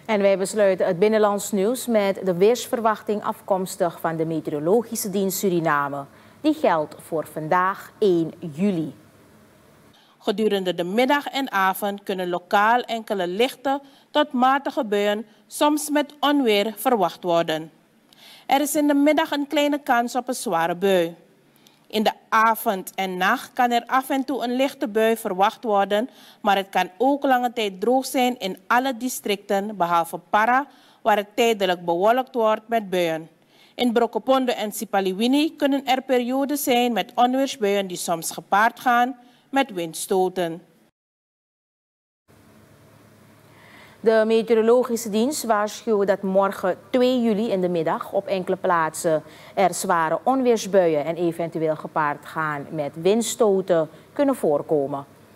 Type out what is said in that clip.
En wij besluiten het binnenlands nieuws met de weersverwachting afkomstig van de Meteorologische Dienst Suriname. Die geldt voor vandaag 1 juli. Gedurende de middag en avond kunnen lokaal enkele lichte tot matige buien, soms met onweer, verwacht worden. Er is in de middag een kleine kans op een zware bui. In de avond en nacht kan er af en toe een lichte bui verwacht worden, maar het kan ook lange tijd droog zijn in alle districten, behalve Para, waar het tijdelijk bewolkt wordt met buien. In Brokopondo en Sipaliwini kunnen er perioden zijn met onweersbuien die soms gepaard gaan met windstoten. De meteorologische dienst waarschuwt dat morgen 2 juli in de middag op enkele plaatsen er zware onweersbuien en eventueel gepaard gaan met windstoten kunnen voorkomen.